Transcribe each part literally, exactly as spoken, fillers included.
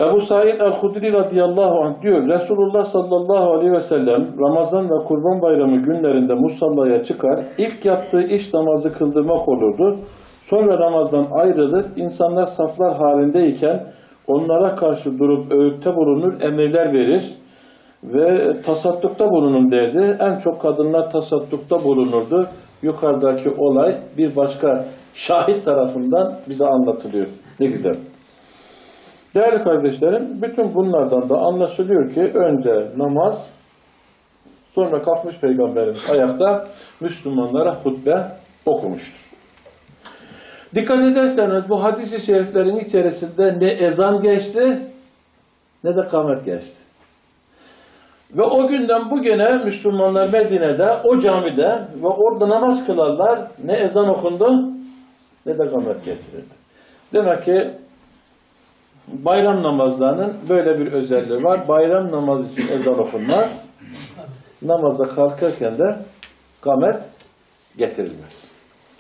Ebu Said el-Hudri radıyallahu anh diyor, Resulullah sallallahu aleyhi ve sellem Ramazan ve Kurban Bayramı günlerinde musallaya çıkar, ilk yaptığı iş namazı kıldırmak olurdu. Sonra namazdan ayrılır, insanlar saflar halindeyken onlara karşı durup öğütte bulunur, emirler verir ve tasaddukta bulunun derdi. En çok kadınlar tasaddukta bulunurdu. Yukarıdaki olay bir başka şahit tarafından bize anlatılıyor. Ne güzel. Değerli kardeşlerim, bütün bunlardan da anlaşılıyor ki önce namaz, sonra kalkmış Peygamberimiz ayakta Müslümanlara hutbe okumuştur. Dikkat ederseniz bu hadis-i şeriflerin içerisinde ne ezan geçti ne de kâmet geçti. Ve o günden bugüne Müslümanlar Medine'de, o camide ve orada namaz kılarlar, ne ezan okundu ne de kâmet getirildi. Demek ki bayram namazlarının böyle bir özelliği var. Bayram namazı için ezan okunmaz. Namaza kalkarken de kâmet getirilmez.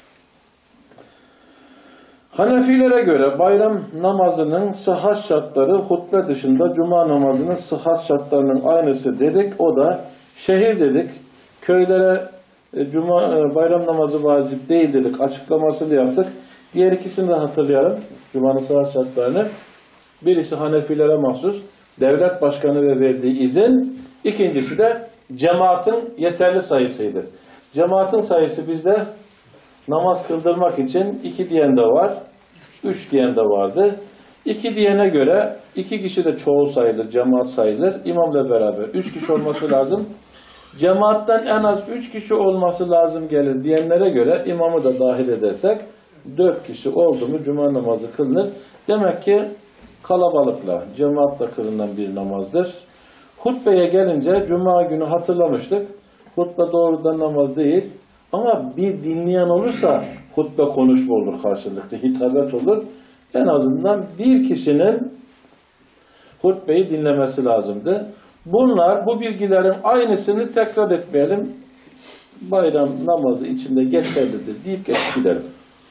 Hanefilere göre bayram namazının sıhhat şartları hutbe dışında cuma namazının sıhhat şartlarının aynısı dedik. O da şehir dedik. Köylere cuma bayram namazı vacip değil dedik. Açıklamasını yaptık. Diğer ikisini de hatırlayalım. Cuma'nın sıhhat şartlarını. Birisi Hanefilere mahsus devlet başkanı ve verdiği izin. İkincisi de cemaatin yeterli sayısıydı. Cemaatin sayısı bizde namaz kıldırmak için iki diyen de var, üç diyen de vardı. İki diyene göre iki kişi de çoğul sayılır, cemaat sayılır. İmamla beraber üç kişi olması lazım. Cemaatten en az üç kişi olması lazım gelir diyenlere göre imamı da dahil edersek dört kişi oldu mu cuma namazı kılınır. Demek ki kalabalıkla, cemaatle kılınan bir namazdır. Hutbeye gelince cuma günü hatırlamıştık. Hutbe doğrudan namaz değil. Ama bir dinleyen olursa hutbe konuşma olur karşılıklı, hitabet olur. En azından bir kişinin hutbeyi dinlemesi lazımdı. Bunlar, bu bilgilerin aynısını tekrar etmeyelim. Bayram namazı içinde geçerlidir deyip geçip gidelim.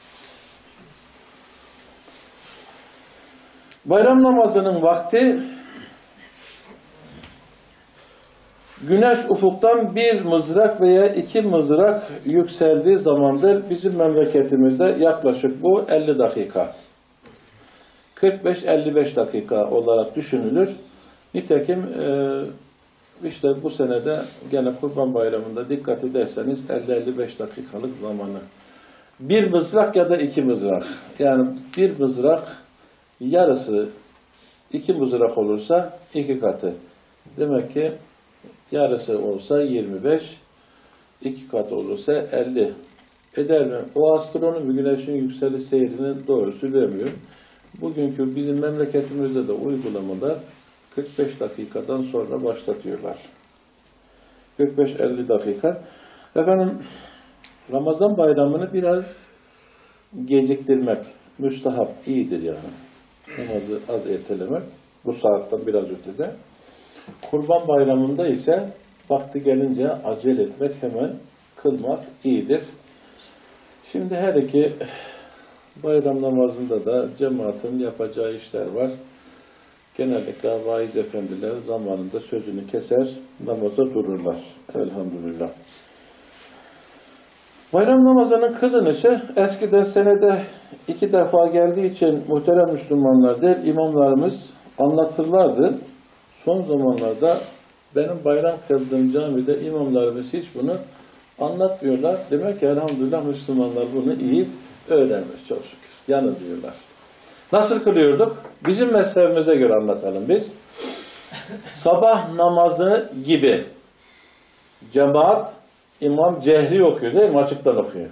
Bayram namazının vakti güneş ufuktan bir mızrak veya iki mızrak yükseldiği zamandır. Bizim memleketimizde yaklaşık bu elli dakika. kırk beş elli beş dakika olarak düşünülür. Nitekim işte bu senede gene Kurban Bayramı'nda dikkat ederseniz elli elli beş dakikalık zamanı. Bir mızrak ya da iki mızrak. Yani bir mızrak yarısı iki mızrak olursa iki katı. Demek ki yarısı olsa yirmi beş, iki katı olursa elli. Eder mi? O astronomi güneşin yükseliş seyrini doğrusu bilemiyor. Bugünkü bizim memleketimizde de uygulamalar kırk beş dakikadan sonra başlatıyorlar. kırk beş elli dakika. Efendim, Ramazan bayramını biraz geciktirmek müstahap, iyidir yani. Namazı az ertelemek, bu saatten biraz ötede. Kurban Bayramı'nda ise vakti gelince acele etmek, hemen kılmak iyidir. Şimdi her iki bayram namazında da cemaatin yapacağı işler var. Genellikle vaiz efendiler zamanında sözünü keser, namaza dururlar. Elhamdülillah. Bayram namazının kılınışı eskiden senede iki defa geldiği için muhterem Müslümanlar der, imamlarımız anlatırlardı. Son zamanlarda benim bayram kıldığım camide imamlarımız hiç bunu anlatmıyorlar. Demek ki elhamdülillah Müslümanlar bunu iyi öğrenmiş çok şükür. Yanılıyorlar. Nasıl kılıyorduk? Bizim mezhebimize göre anlatalım biz. Sabah namazı gibi cemaat, imam cehri okuyor değil mi? Açıktan okuyor.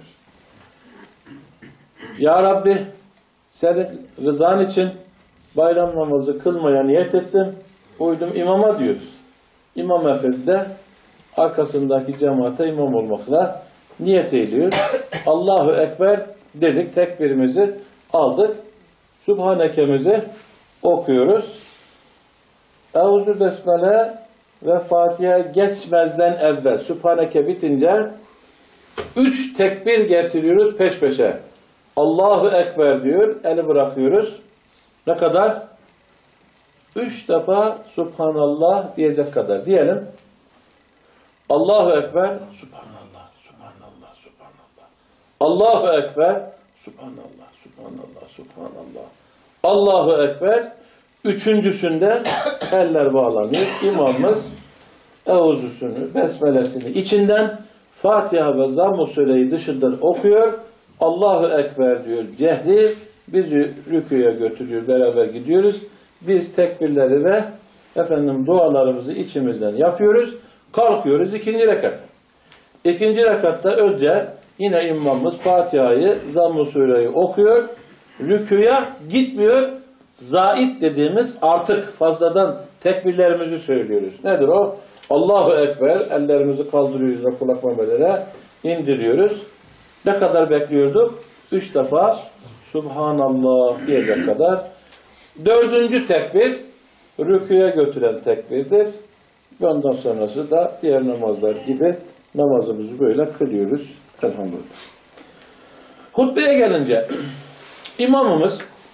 Ya Rabbi, senin rızan için bayram namazı kılmaya niyet ettim. Uydum imama diyoruz. İmam efendi de arkasındaki cemaate imam olmakla niyet ediyor. Allahu Ekber dedik, tekbirimizi aldık. Sübhanekemizi okuyoruz. Euzu Besmele ve Fatiha geçmezden evvel Sübhaneke bitince üç tekbir getiriyoruz peş peşe. Allahu Ekber diyor, eli bırakıyoruz. Ne kadar? üç defa Subhanallah diyecek kadar diyelim. Allahu Ekber, Subhanallah, Subhanallah, Subhanallah. Allahu Ekber, Subhanallah, Subhanallah, Subhanallah. Allahu Ekber. Üçüncüsünde eller bağlanıyor. İmamımız Euzüsünü, Besmelesini içinden, Fatiha ve Zamm-ı Sure'yi dışından okuyor. Allahu Ekber diyor cehri. Bizi rüküye götürüyor. Beraber gidiyoruz. Biz tekbirleri ve efendim dualarımızı içimizden yapıyoruz. Kalkıyoruz ikinci rekat. İkinci rekatta önce yine imamımız Fatiha'yı, Zamm-ı Sure'yi okuyor. Rüküye gitmiyor. Zait dediğimiz artık fazladan tekbirlerimizi söylüyoruz. Nedir o? Allahu Ekber. Ellerimizi kaldırıyoruz ve kulak memelere indiriyoruz. Ne kadar bekliyorduk? Üç defa Subhanallah diyecek kadar. Dördüncü tekbir rüküye götüren tekbirdir. Ondan sonrası da diğer namazlar gibi namazımızı böyle kılıyoruz. Elhamdülillah. Hutbeye gelince imamımız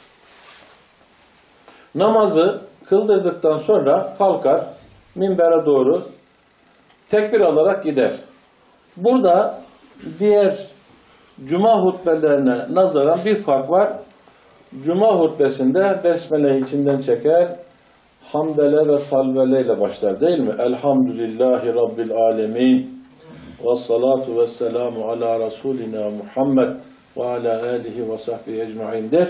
namazı kıldırdıktan sonra kalkar, minbere doğru tekbir alarak gider. Burada diğer cuma hutbelerine nazaran bir fark var. Cuma hutbesinde besmele içinden çeker, hamdele ve salvele ile başlar değil mi? Elhamdülillahi Rabbil alemin ve salatu ve selamu ala Resulina Muhammed ve ala alihi ve sahbihi ecma'in der.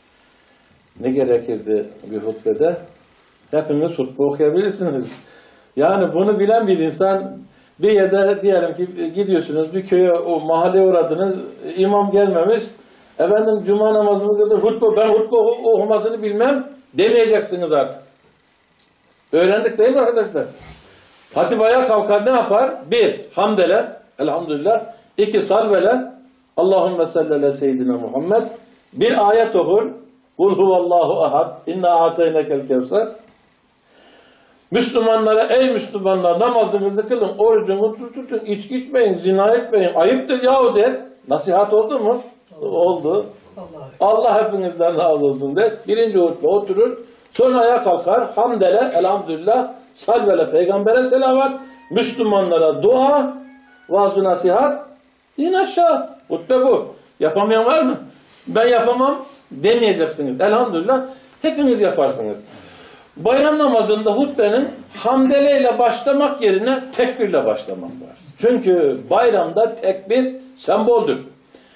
Ne gerekirdi bir hutbede? Hepiniz hutbe okuyabilirsiniz. Yani bunu bilen bir insan bir yerde diyelim ki gidiyorsunuz bir köye, o mahalleye uğradınız, imam gelmemiş, efendim cuma namazını kıldı, hutbe, ben hutbe okumasını bilmem demeyeceksiniz artık. Öğrendik değil mi arkadaşlar? Hatip ayağa kalkar ne yapar? Bir, hamdele, elhamdülillah. İki, salvele, Allahümme salli seyyidina Muhammed. Bir ayet okur, kul huvallahu ahad, inna ateynekel kevser. Müslümanlara, ey Müslümanlar namazınızı kılın, orucunuzu tutun, içki içmeyin, zina etmeyin, ayıptır yahu der. Nasihat oldu mu? Oldu. Allah, Allah hepinizden razı olsun der. Birinci hutbe oturur, sonra ayağa kalkar, hamdele, elhamdülillah, salvele, peygambere selavat, Müslümanlara dua, vaaz-ı nasihat, in aşağı. Hutbe bu. Yapamayan var mı? Ben yapamam demeyeceksiniz. Elhamdülillah hepiniz yaparsınız. Bayram namazında hutbenin hamdeleyle başlamak yerine tekbirle başlamak var. Çünkü bayramda tekbir semboldür.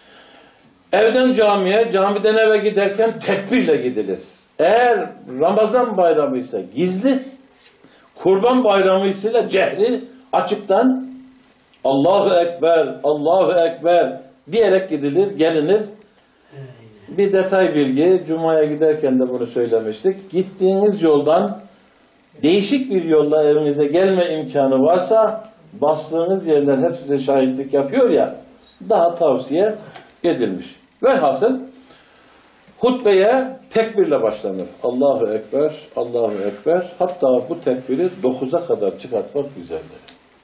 Evden camiye, camiden eve giderken tekbirle gidilir. Eğer Ramazan bayramı ise gizli, Kurban bayramı ise cehri, açıktan Allahu Ekber, Allahu Ekber diyerek gidilir, gelinir. Bir detay bilgi, Cuma'ya giderken de bunu söylemiştik. Gittiğiniz yoldan değişik bir yolla evinize gelme imkanı varsa bastığınız yerler hep size şahitlik yapıyor ya, daha tavsiye edilmiş. Velhasıl hutbeye tekbirle başlanır. Allahu Ekber, Allahu Ekber. Hatta bu tekbiri dokuza kadar çıkartmak güzeldir.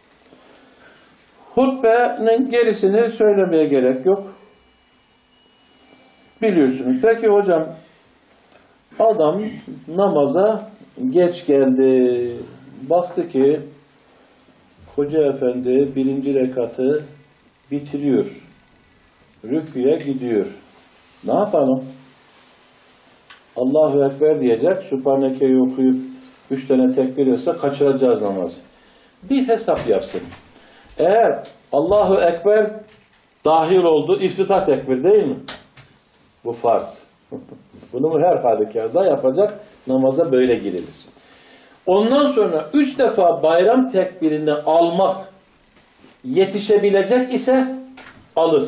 Hutbenin gerisini söylemeye gerek yok. Biliyorsunuz. Peki hocam, adam namaza geç geldi. Baktı ki Hoca Efendi birinci rekatı bitiriyor. Rüküye gidiyor. Ne yapalım? Allahu Ekber diyecek. Sübhaneke'yi okuyup üç tane tekbir etse kaçıracağız namazı. Bir hesap yapsın. Eğer Allahu Ekber dahil oldu, iftitah tekbir değil mi? Bu farz. Bunu her halükarda yapacak, namaza böyle girilir. Ondan sonra üç defa bayram tekbirini almak yetişebilecek ise alır.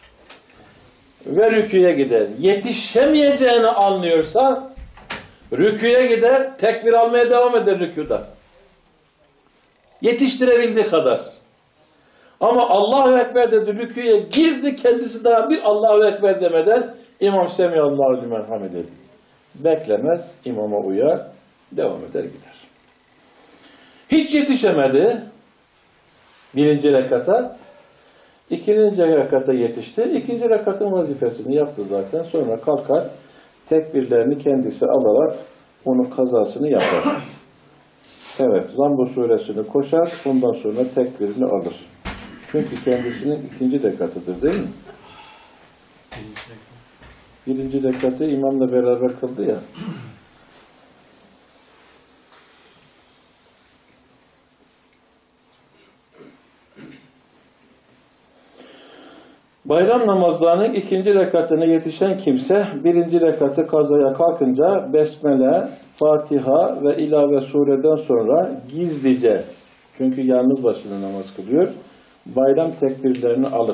Ve rüküye gider. Yetişemeyeceğini anlıyorsa rüküye gider, tekbir almaya devam eder rüküda. Yetiştirebildiği kadar. Ama Allahu Ekber dedi, rüküye girdi, kendisi daha bir Allahu Ekber demeden İmam Semiyallahu limen hamide. Beklemez, imama uyar, devam eder gider. Hiç yetişemedi birinci rekata. İkinci rekata yetişti. İkinci rekatın vazifesini yaptı zaten. Sonra kalkar, tekbirlerini kendisi alarak onun kazasını yapar. Evet, Zambu suresini koşar, ondan sonra tekbirini alır. Çünkü kendisinin ikinci rekatıdır değil mi? Birinci rekatı imamla beraber kıldı ya. Bayram namazlarının ikinci rekatına yetişen kimse birinci rekatı kazaya kalkınca Besmele, Fatiha ve ilave sureden sonra gizlice, çünkü yalnız başına namaz kılıyor, bayram tekbirlerini alır.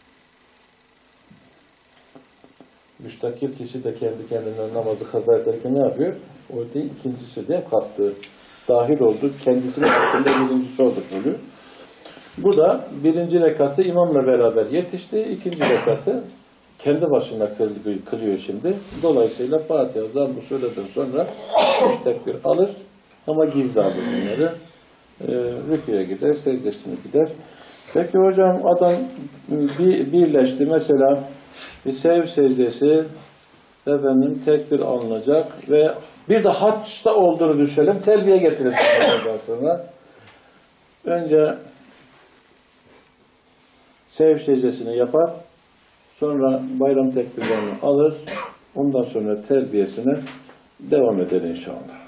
Müstakil kişi de kendi kendine namazı kaza ederken ne yapıyor? O değil, ikincisi de kalktı. Dahil oldu. Kendisinin hakkında birincisi olmuş oluyor. Bu da birinci rekatı imamla beraber yetişti. İkinci rekatı kendi başına kılıyor şimdi. Dolayısıyla Fatiha, Zamm-ı Sure'den sonra üç tekbir alır. Ama gizli alır bunları. Ee, rüküye gider, secdesine gider. Peki hocam adam bir, birleşti. Mesela bir sev secdesi efendim tekbir alınacak ve bir de haçta olduğunu düşünelim. Telbiye getirelim sonra. Önce sev secdesini yapar. Sonra bayram tekbirlerini alır. Ondan sonra terbiyesine devam eder inşallah.